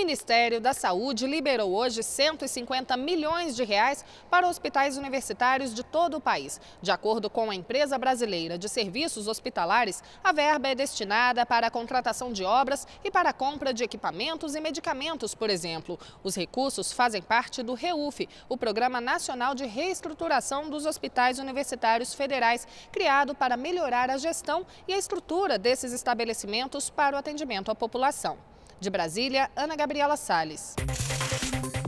Ministério da Saúde liberou hoje 150 milhões de reais para hospitais universitários de todo o país. De acordo com a empresa brasileira de serviços hospitalares, a verba é destinada para a contratação de obras e para a compra de equipamentos e medicamentos, por exemplo. Os recursos fazem parte do REUF, o Programa Nacional de Reestruturação dos Hospitais Universitários Federais, criado para melhorar a gestão e a estrutura desses estabelecimentos para o atendimento à população. De Brasília, Ana Gabriela Salles.